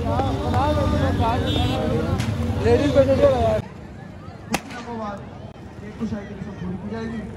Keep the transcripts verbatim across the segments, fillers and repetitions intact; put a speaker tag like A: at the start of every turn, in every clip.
A: Ladies पे जाएगी।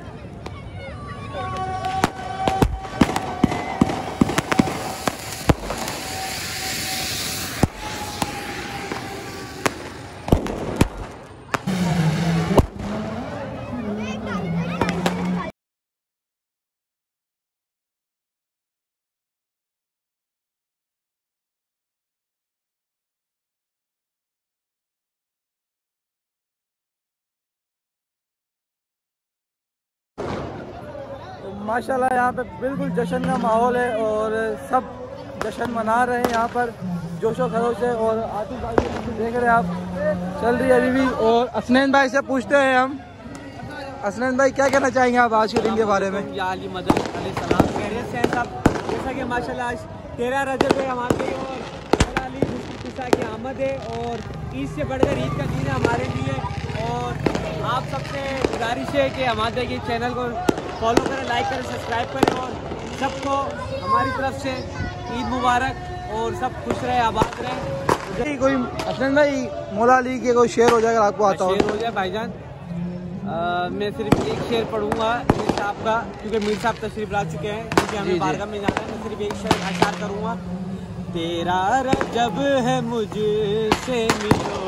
A: माशाल्लाह यहाँ पे बिल्कुल जश्न का माहौल है और सब जश्न मना रहे हैं यहाँ पर जोशो खरोश है। और आतिफ भाई देख रहे हैं आप, चल रही है अभी भी। और असनैन भाई से पूछते हैं हम, असनैन भाई क्या कहना चाहेंगे आप आज के दिन के बारे में?
B: या अली मदद अलैहिस्सलाम कह रहे हैं साहब, जैसा कि माशाल्लाह आज तेरह रजब है हमारे लिए और अली मुश्किल की आमद है और ईद से बढ़कर ईद का दिन है हमारे लिए। और आप सबसे गुजारिश है कि हमारे के चैनल को फॉलो करें, लाइक करें, सब्सक्राइब करें और सबको हमारी तरफ से ईद मुबारक और सब खुश रहे, आबाद रहे।
A: कोई असनैन भाई मौला अली के कोई शेर हो जाए अगर आपको आता हो?
B: शेर हो जाए भाईजान, मैं सिर्फ एक शेर पढ़ूंगा मीर साहब का, क्योंकि मीर साहब तशरीफ ला चुके हैं, क्योंकि हमें बारगाह में जाना है। मैं सिर्फ एक शेर अशार करूँगा। तेरा रजब है मुझसे मिलो,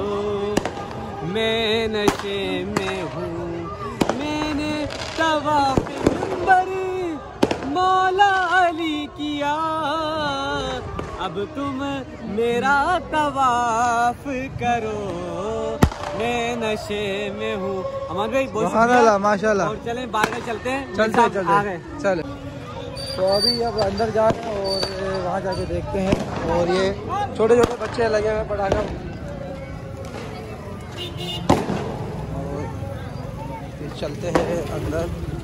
B: मैं नशे में हूँ, मैंने तवाफ़ मिंबरी मौला अली किया, अब तुम मेरा तवाफ करो, मैं नशे में हूँ। हमारे भाई बहुत
A: माशाल्लाह।
B: और चलें बारगाह चलते हैं,
A: चलते चलते चले। तो अभी अब अंदर जा रहे हैं और वहाँ जाके देखते हैं। और ये छोटे छोटे बच्चे लगे हुए पटाखा, चलते हैं अंदर।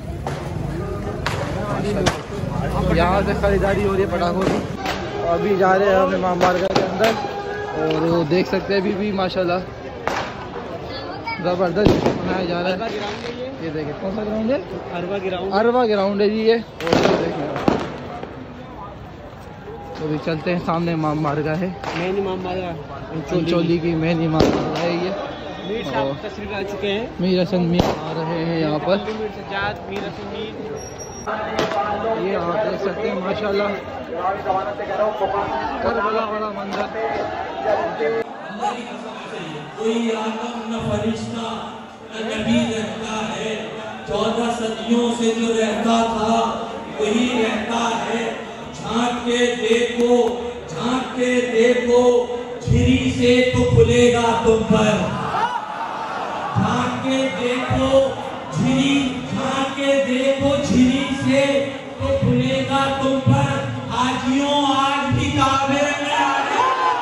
A: यहाँ से खरीदारी हो रही है पटाखों की। अभी जा रहे हैं हम इमाम बारगाह के अंदर और वो देख सकते हैं अभी भी माशाल्लाह ज़बरदस्त मनाया जा रहा है। ये देखिए कौन सा ग्राउंड है?
B: अरवा ग्राउंड,
A: अरवा ग्राउंड है जी ये। और देखिए तो भी चलते हैं, सामने इमाम बारगाह है,
B: मेन इमाम बारगाह
A: चंचोली की मेन इमाम बारगाह है ये।
B: मीर साहब तशरीफ ला चुके हैं,
A: मीर हसन मीर आ रहे हैं यहाँ पर।
B: मीर सज्जाद, मीर हसन मीर,
A: ये आप देख सकते हैं माशाल्लाह करबला वाला मंजर।
C: कोई आदम न फरिश्ता न नबी रहता है, चौदह सदियों से जो रहता था वही रहता है। झांक के देखो, झांक के देखो, झिरी से तो खुलेगा तुम पर। झांक के देखो झिरी, झांक के देखो झिरी से तो खुलेगा तुम पर। हाजियों आज भी काबे में आ गए।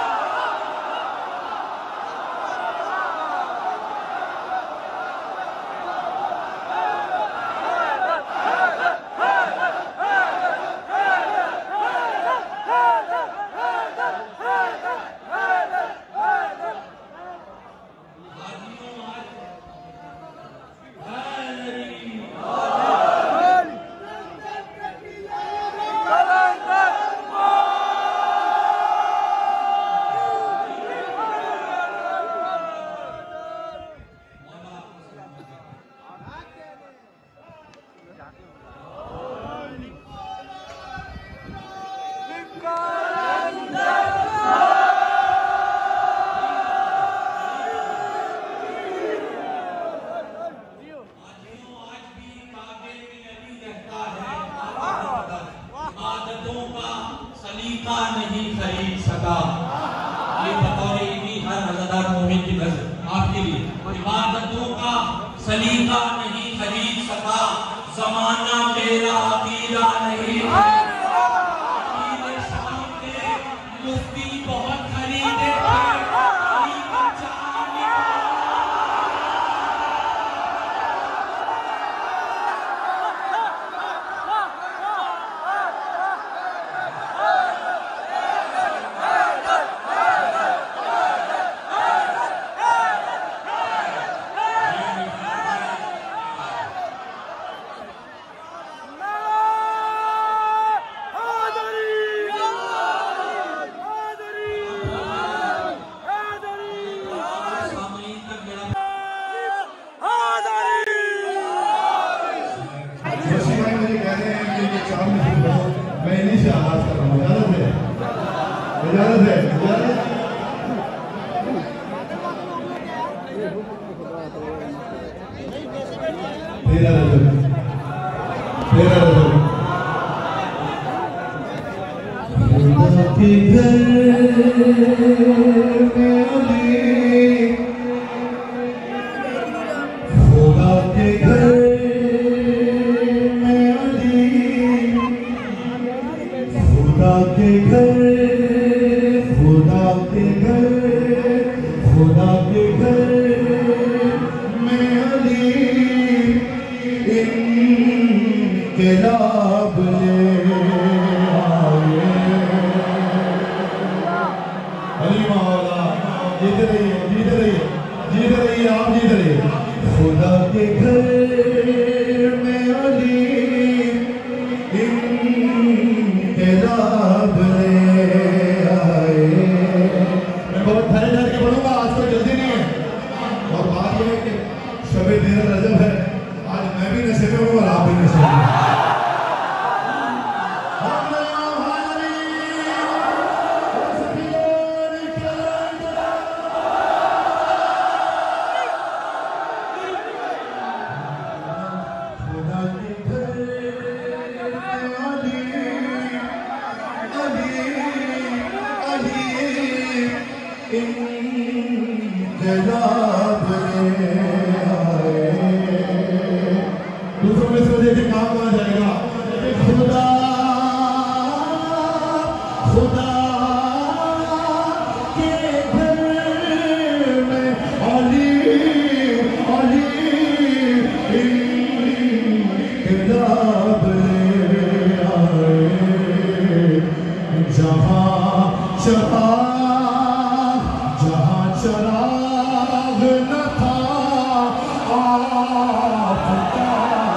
C: सलीका नहीं खरीद सका। ये बतौर ईदी हर हज़रत मोमिन की नज़र आपके लिए। इबादतों का सलीका नहीं खरीद सका, ज़माना मेरा अकीदा नहीं मुफ्ती बहुत खरीदे
D: इजाजत है, इजाजत तेरा रजब, तेरा रजब खुदा के घर में अली, खुदा के घर में अली, खुदा के घर, खुदा के घर, खुदा के घर में अली इनकलाब ले आए। अली मौला जीत रही है, जीत रही है, जीत रही है, आप जीत रही है। खुदा के घर में अली इनकलाब ले आए। मैं बहुत ठहर ठहर के पढ़ूंगा, आज कोई जल्दी नहीं है। और बात यह है कि शबे तेरा रजब है, आज मैं भी नशे में हूँ और आप भी नशे में। दूसरों में से देखिए काम कहा जाएगा। खुदा खुदा के घर में अली अली इनकलाब ले आए। जहाँ जहाँ जहाँ चराग न था आपका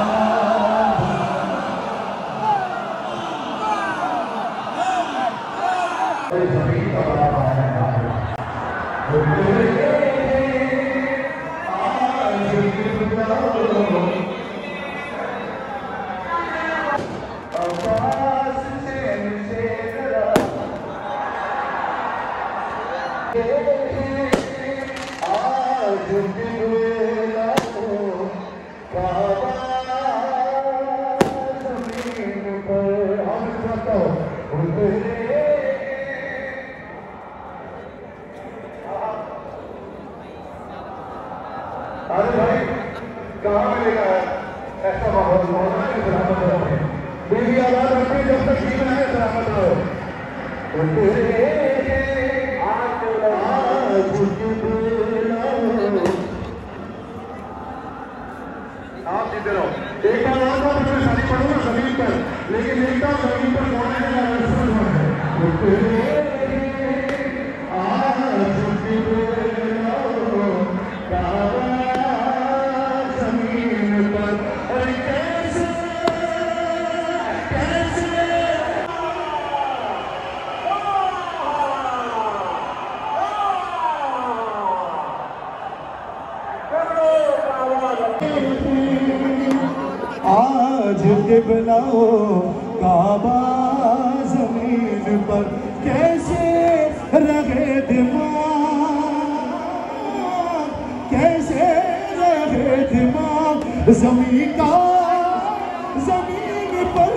D: अरे भाई कहाँ मिलेगा ऐसा माहौल? मौलाना की सलामत रहो, मेरी आवाज रखिए जब तक ठीक है, सलामत रहो। आप जीते रहो। एक बार और बार मैं शादी पढ़ूंगा जमीन पर, लेकिन देखता हूँ जमीन पर मोड़ने का रसूल है। आज के बनाओ काबा जमीन पर, कैसे रहे दिमाग, कैसे रहे दिमाग जमीन का जमीन पर।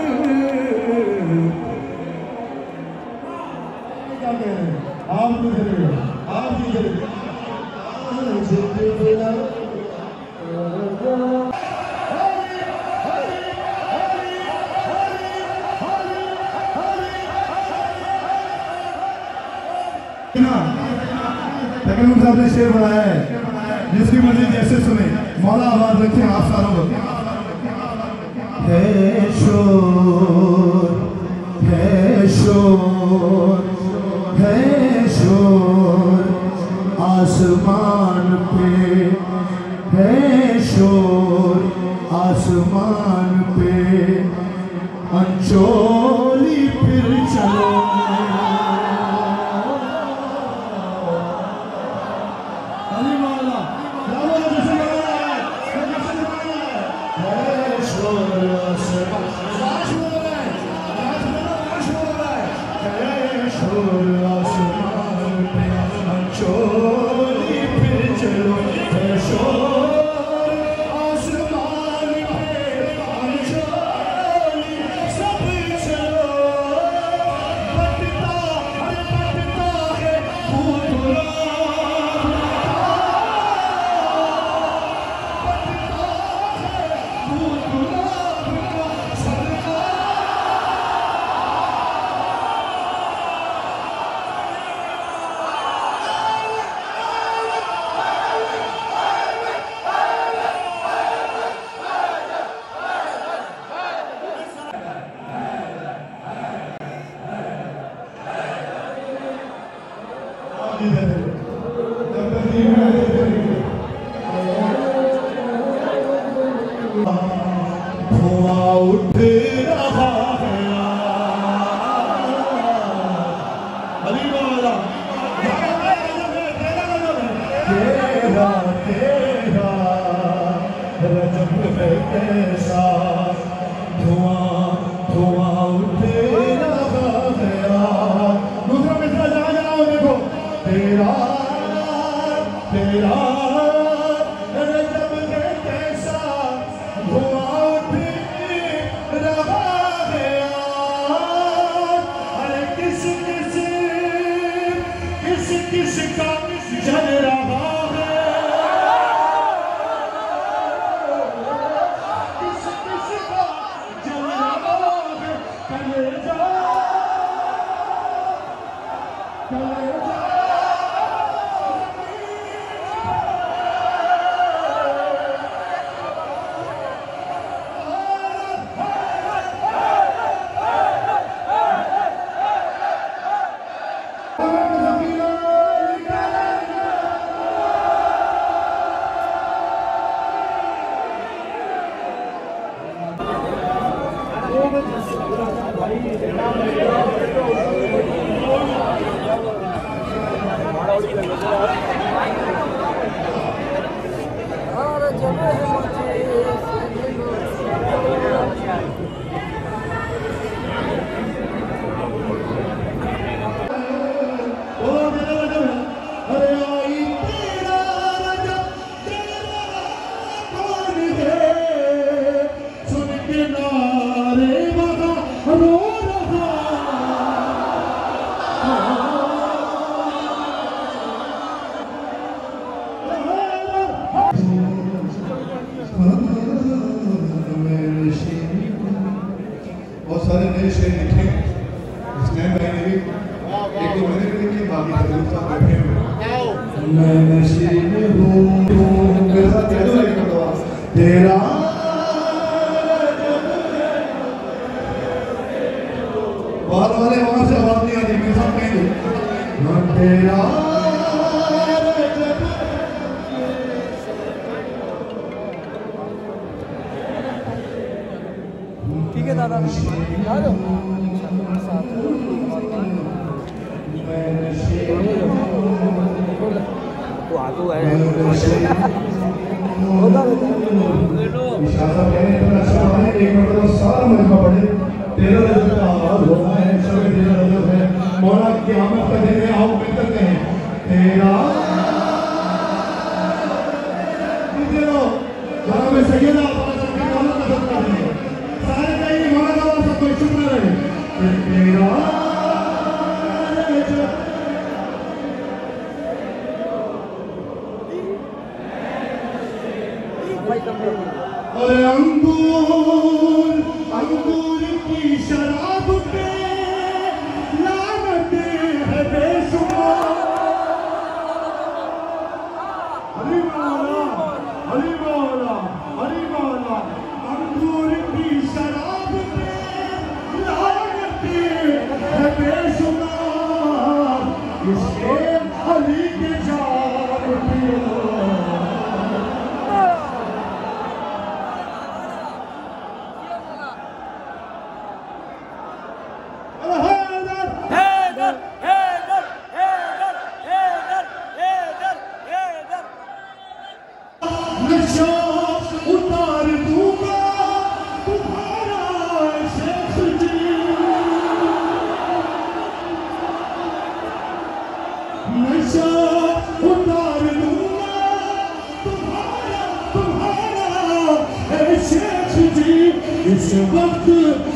D: आप मुझे आप मुझे आज के बनाओ तकरीबन साहब ने शेर बनाया है, जिसकी मर्जी जैसे सुने। मौला आवाज रखें आप सारों को। है शोर है शोर है शोर आसमान पे, है शोर आसमान पे, अंचोली फिर चलो। शोर
A: ठीक है दादा, आ जाओ। तो आतू है
D: मौला की आमद का दिन है, आओ मिल करते हैं तेरा जनाब सैयदा सारे कहीं मौला का सब कोई चुप न रहे तेरा अरे अंगूर अंगूर की शराब पे लानत है बेशुमार। हरी मौला हरी मौला हरी मौला अंगूर की शराब पे लानत है बेशुमार। इसके अली के जान पियो उतार दूंगा तुम्हारा शेख जी। इस वक्त